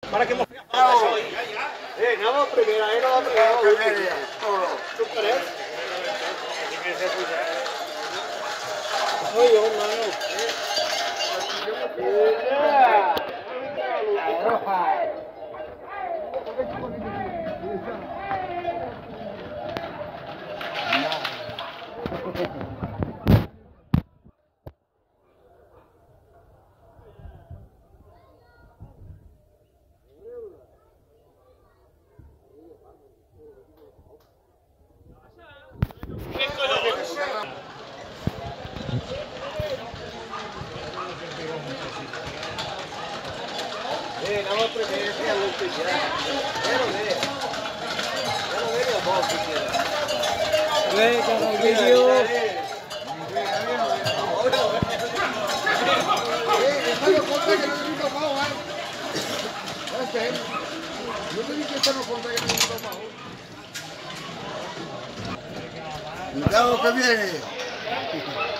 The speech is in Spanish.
Para que me no va primera, no va primera. ¿Tú crees? Oye, hermano. Nada más preferencia a lo que ya. Ya lo ve la voz que quiera. Ve, Carraquillo. Esta no conta que no te he topado, yo te dije que esta no conta que no te he topado. Cuidado que viene.